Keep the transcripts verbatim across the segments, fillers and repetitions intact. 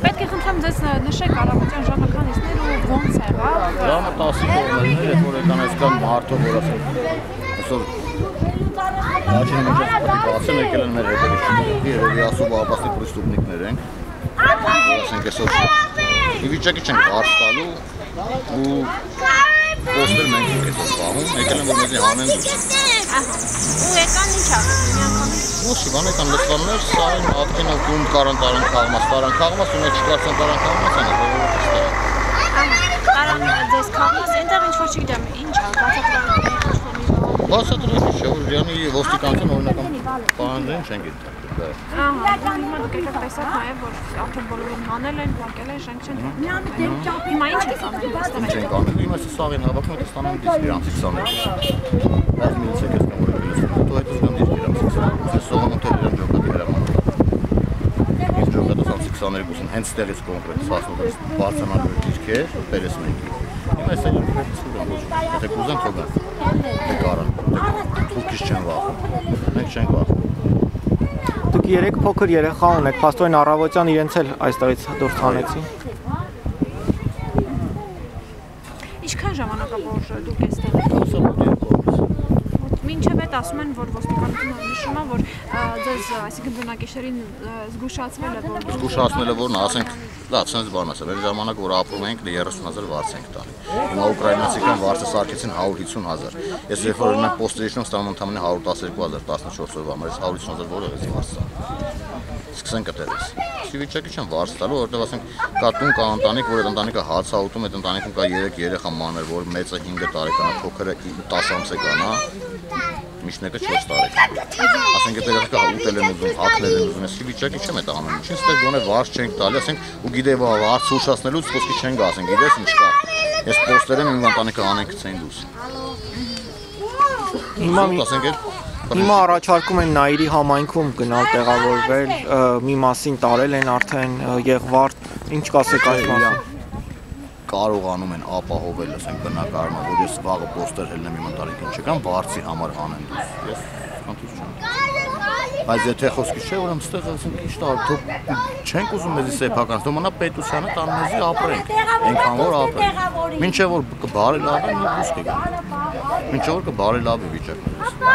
Պետք է խնդրեմ ձեզ նշեք առավոտյան ժամը քանիսներ ու ոնց եղավ։ Ժամը տասի կողմերն էր, երբ որ եկան այսքան մարդով որ ասեմ։ Այսօր Աչին մեջ բացեն եկել են մեր հետևից։ Երևի ասում ապաստի պրեստուբնիկներ ենք։ Ասենք այսօր ի վիճակի չենք հարց տալու ու պոստեր մենք ենք այսօր պահում, եկել են որ մեզի հանեն դուրս։ Ու եկան ինչ ասում միանգամից։ Ոչի բան եկան լսվաններ, սարին ատկին ու կում կարան տարան քաղմաս, տարան քաղմաս ու մեկ չկարծան տարան քաղմաս են, ժողովուրդը ստեղ։ Տարան ձեզ քաղմաս, այնտեղ ինչ-որ չգիտեմ, ինչ է, բացատրակի չէ, որ Դյանի ոստիկանության օրինական պահանջներին չեն գիտել։ Ահա, հիմա դուք եկեք տեսաք նաև, որ արդեն բոլորին հանել են, փակել են, շենք չեն թողնել։ Հիմա ինչ եք անել այստեղ։ Ինչ ենք անել, հիմա այս սաղին հավաքում եք ստանում դիսկ իրանցի քսաներկու։ Բայց միլիցեք ես կամ որ եկել ես, դու այդ զգան դիսկ իրանցի քսաներկու։ Ես սողոմոթել իրան ջոկատի հրամանով։ Ես ջոկատը սանցի քսաներկուսին հենց տեղից կոնկրետ սասնով ես բարձանալու դիրքեր, բերես մեկի։ Հիմա ես այլ ընկրեպ սուրան ոչ, եթե կուզեն թողան, դե կարան, թուրքից չեն վախում, մենք չենք վախում։ Դուք երեք փոքր երեխա ունեք, փաստորեն առավոտյան իրենց էլ այստեղից դուրս հանեցին։ Ինչքան ժամանակավոր դուք այստեղ եք։ Մինչև այդ ասում են, որ ոստիկանությունը նշում է, որ ձեզ, այսինքն բնակիչներին զգուշացվել է, որ զգուշացնել է, որ ասենք, լավ, sense բան ասեմ, այն ժամանակ որ ապրում ենք, երեսուն հազար վարձ ենք տալի։ Հիմա ուկրաինացիական վարձը սարքեցին հարյուր հիսուն հազար։ Ես երբ որ օրինակ պոստերիչնում ստանում ընդամենը հարյուր տասներկու հազար տասնչորս օրվա համար, ես հարյուր հիսուն հազար որը ես վարձ տալու։ Սկսենք կտելես։ Ի վիճակի չեմ վարձ տալու, որովհետև ասենք կա տուն, կա ընտանիք, որ այդ ընտանիքը հաց է ուտում, այդ ընտանիքում կա երեք երեխա մանր, որ մեծը հինգ տարեկան է, փոքրը տասը ամսեկան է, միջնեկը չորս տարեկան։ Ասենք այդ երեխա ուտել են ուզում, հագնել են ուզում, ես ի վիճակի չեմ այդ ամեն ինչին, ստեղ գոնե վարձ չենք տալի, ասենք ու գիտեի վարձ ուշացնելուց խոսքի չեն գա, ասենք գիտես ինչ կա։ Ես պոստեր եմ իմ ընտանիքը անենք գցեին դուրս։ Հիմա Հիմա առաջարկում են Նայիրի համայնքում գնալ տեղավորվել, մի մասին տարել են արդեն Եղվարդ, ինչ կասեք այս մասին։ Կարողանում են ապահովել, ասենք բնակարանը, որ ես վաղը պոստեր հելնեմ իմ ընտանիքին չկան, վարձի համար հանեն դուրս։ Ես կանտուս չեմ։ Բայց եթե խոսքի չէ, ուրեմն ստեղ ասենք ինչ տալ, թող չենք ուզում մեզի սեփական, թող մնա պետությանը տան մեզի ապրենք, այնքան որ ապրենք։ Մինչև որ կբարելավի մի դուրս կգանք։ Մինչև որ կբարելավի վիճակը։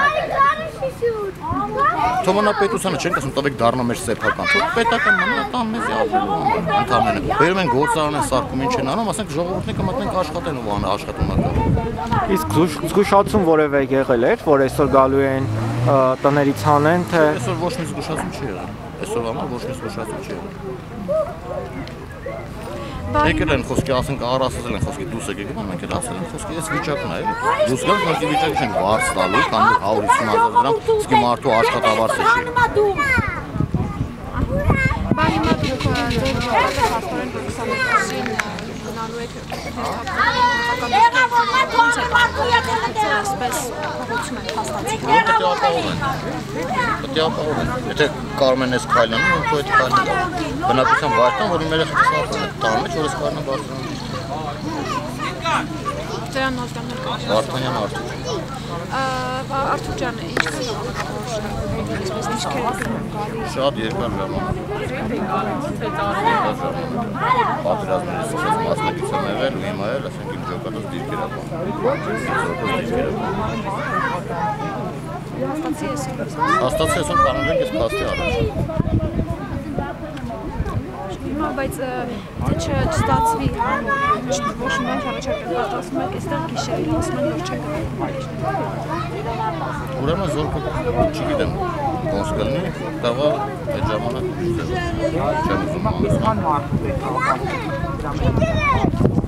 Թող մնա պետությանը չենք ասում տվեք դառնա մեր սեփական, թող պետական մնա տան մեզի ապրելու համար։ Ընդամենը բերում են գործարան են սարքում ինչ են անում, ասենք ժողովուրդները կմտնեն աշխատեն ու աշխատունակը։ Իսկ զգուշացում որևէ եղել էր, որ այսօր գալու են տներից հանեն, թե այսօր ոչ մի զգուշացում չի եղել։ Այսօր համար ոչ մի զգուշացում չի եղել։ Եկել են խոսքի, ասենք առ ասել են խոսքի դուրս եկեք, մենք էլ ասել են խոսքի, այս վիճակն է, էլի։ Դուրս գալ խոսքի վիճակի չեն վարձ տալու, քանի որ հարյուր հիսուն հազար դրամ, իսկ մարդու աշխատավարձը չի։ Բա հիմա դուք ձեր փաստորեն որ քսաներկուսին գնալու եք այսպես փոխություն են փաստացի։ Պետք է ապահովեն։ Պետք է ապահովեն։ Եթե կարում են այս քայլանը, ու այդ քայլը բնակության վայրն, որ իմ երեխաքը սարքում են տան մեջ, որ այս քայլը բարձրանում։ Ձերան նոստաններ կա։ Վարդանյան Արթուր։ Արթուր ջան, ինչպես այսպես ինչքեր եք գալիս։ Շատ երկար ժամանակ։ Պատերազմներից սկսած մասնակցություն եղել ու հիմա էլ ասենք իմ ջոկատս դիրքեր ապահովում։ Հաստացի ես։ Հաստացի ես որ կանոնենք ես փաստի առաջ։ Հիմա բայց թե չստացվի ոչ մի բան առաջարկել, ասում եք այստեղ գիշերին ասում են որ չեք գնալ։ Ուրեմն զորքը չգիտեմ ոնց կլինի, տաղա այդ ժամանակ չեմ ուզում։